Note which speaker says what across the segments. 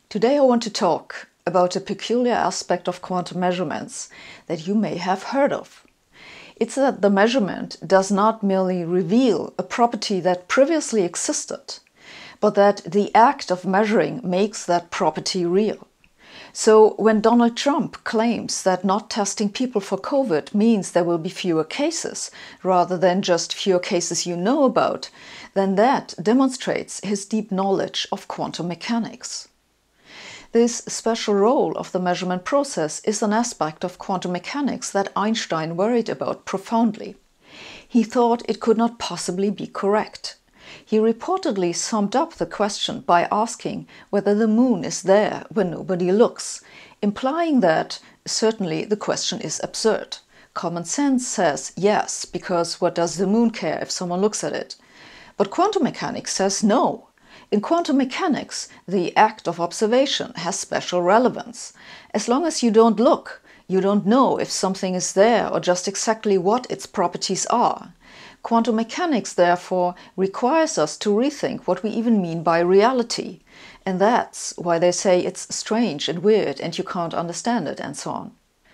Speaker 1: Today I want to talk about a peculiar aspect of quantum measurements that you may have heard of. It's that the measurement does not merely reveal a property that previously existed, but that the act of measuring makes that property real. So when Donald Trump claims that not testing people for COVID means there will be fewer cases, rather than just fewer cases you know about, then that demonstrates his deep knowledge of quantum mechanics. This special role of the measurement process is an aspect of quantum mechanics that Einstein worried about profoundly. He thought it could not possibly be correct. He reportedly summed up the question by asking whether the moon is there when nobody looks, implying that certainly the question is absurd. Common sense says yes, because what does the moon care if someone looks at it? But quantum mechanics says no. In quantum mechanics, the act of observation has special relevance. As long as you don't look, you don't know if something is there or just exactly what its properties are. Quantum mechanics, therefore, requires us to rethink what we even mean by reality. And that's why they say it's strange and weird and you can't understand it and so on.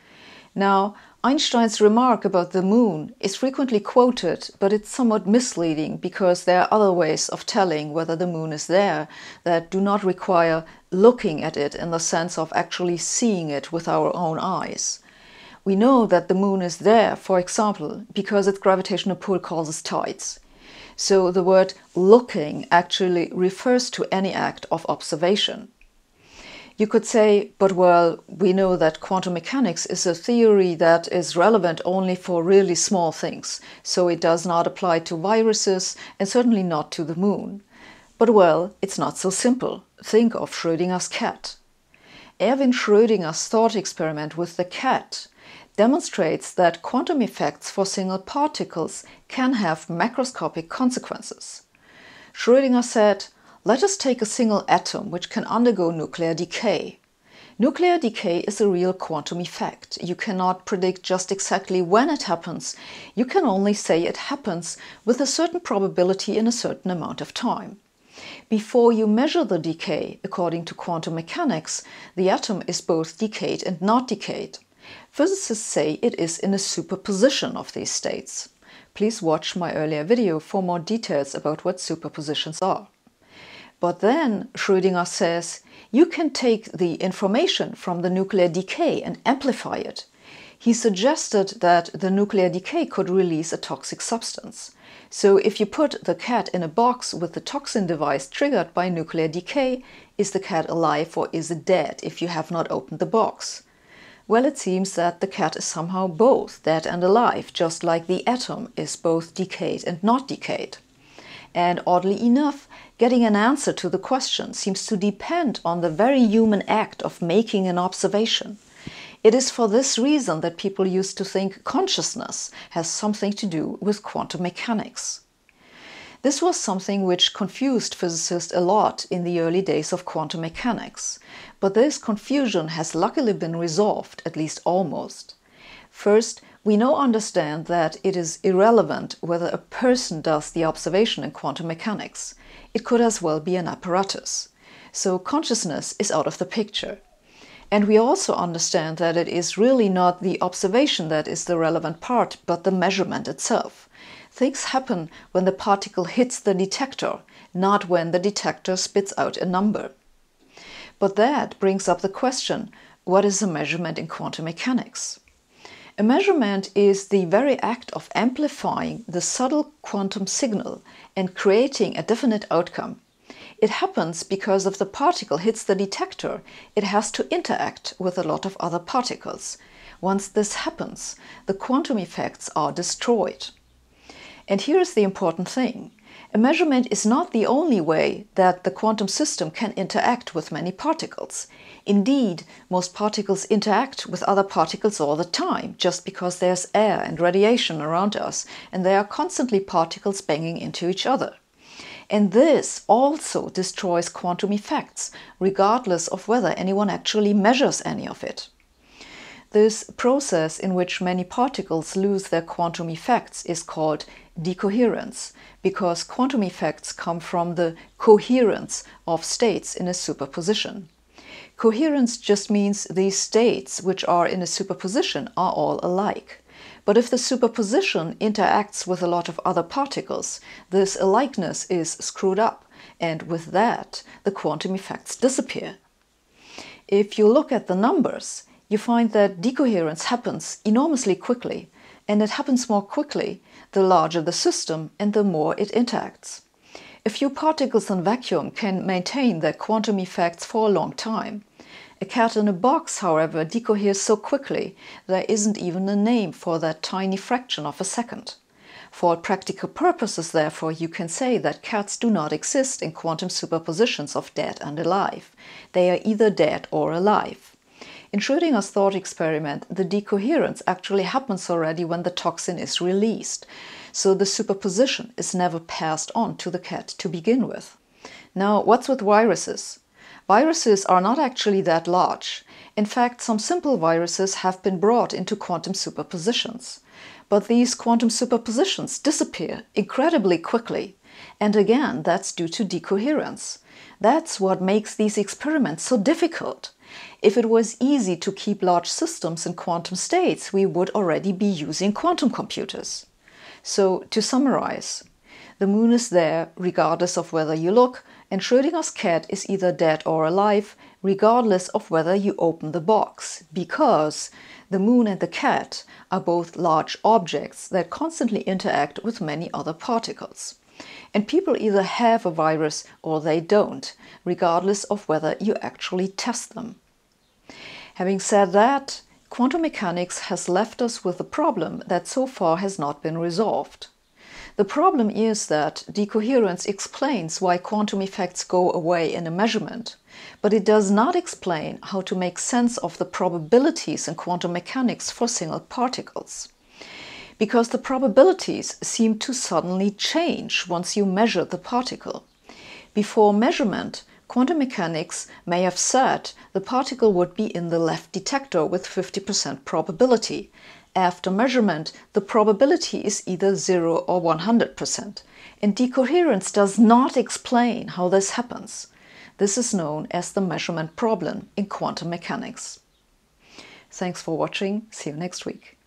Speaker 1: Now, Einstein's remark about the moon is frequently quoted, but it's somewhat misleading because there are other ways of telling whether the moon is there that do not require looking at it in the sense of actually seeing it with our own eyes. We know that the moon is there, for example, because its gravitational pull causes tides. So the word looking actually refers to any act of observation. You could say, but well, we know that quantum mechanics is a theory that is relevant only for really small things, so it does not apply to viruses and certainly not to the moon. But well, it's not so simple. Think of Schrödinger's cat. Erwin Schrödinger's thought experiment with the cat demonstrates that quantum effects for single particles can have macroscopic consequences. Schrödinger said, "Let us take a single atom which can undergo nuclear decay. Nuclear decay is a real quantum effect. You cannot predict just exactly when it happens. You can only say it happens with a certain probability in a certain amount of time. Before you measure the decay, according to quantum mechanics, the atom is both decayed and not decayed. Physicists say it is in a superposition of these states. Please watch my earlier video for more details about what superpositions are. But then, Schrödinger says, you can take the information from the nuclear decay and amplify it. He suggested that the nuclear decay could release a toxic substance. So if you put the cat in a box with the toxin device triggered by nuclear decay, is the cat alive or is it dead if you have not opened the box? Well, it seems that the cat is somehow both dead and alive, just like the atom is both decayed and not decayed. And oddly enough, getting an answer to the question seems to depend on the very human act of making an observation. It is for this reason that people used to think consciousness has something to do with quantum mechanics. This was something which confused physicists a lot in the early days of quantum mechanics. But this confusion has luckily been resolved, at least almost. First, we now understand that it is irrelevant whether a person does the observation in quantum mechanics. It could as well be an apparatus. So consciousness is out of the picture. And we also understand that it is really not the observation that is the relevant part, but the measurement itself. Things happen when the particle hits the detector, not when the detector spits out a number. But that brings up the question, what is a measurement in quantum mechanics? A measurement is the very act of amplifying the subtle quantum signal and creating a definite outcome. It happens because if the particle hits the detector, it has to interact with a lot of other particles. Once this happens, the quantum effects are destroyed. And here is the important thing. A measurement is not the only way that the quantum system can interact with many particles. Indeed, most particles interact with other particles all the time, just because there's air and radiation around us, and there are constantly particles banging into each other. And this also destroys quantum effects, regardless of whether anyone actually measures any of it. This process in which many particles lose their quantum effects is called decoherence, because quantum effects come from the coherence of states in a superposition. Coherence just means these states which are in a superposition are all alike. But if the superposition interacts with a lot of other particles, this alikeness is screwed up, and with that, the quantum effects disappear. If you look at the numbers, you find that decoherence happens enormously quickly, and it happens more quickly the larger the system and the more it interacts. A few particles in vacuum can maintain their quantum effects for a long time. A cat in a box, however, decoheres so quickly there isn't even a name for that tiny fraction of a second. For practical purposes, therefore, you can say that cats do not exist in quantum superpositions of dead and alive. They are either dead or alive. In Schrödinger's thought experiment, the decoherence actually happens already when the toxin is released, so the superposition is never passed on to the cat to begin with. Now, what's with viruses? Viruses are not actually that large. In fact, some simple viruses have been brought into quantum superpositions. But these quantum superpositions disappear incredibly quickly. And again, that's due to decoherence. That's what makes these experiments so difficult. If it was easy to keep large systems in quantum states, we would already be using quantum computers. So, to summarize, the moon is there regardless of whether you look, and Schrödinger's cat is either dead or alive regardless of whether you open the box, because the moon and the cat are both large objects that constantly interact with many other particles. And people either have a virus or they don't, regardless of whether you actually test them. Having said that, quantum mechanics has left us with a problem that so far has not been resolved. The problem is that decoherence explains why quantum effects go away in a measurement, but it does not explain how to make sense of the probabilities in quantum mechanics for single particles. Because the probabilities seem to suddenly change once you measure the particle. Before measurement, quantum mechanics may have said the particle would be in the left detector with 50% probability. After measurement, the probability is either 0 or 100%, and decoherence does not explain how this happens. This is known as the measurement problem in quantum mechanics. Thanks for watching. See you next week.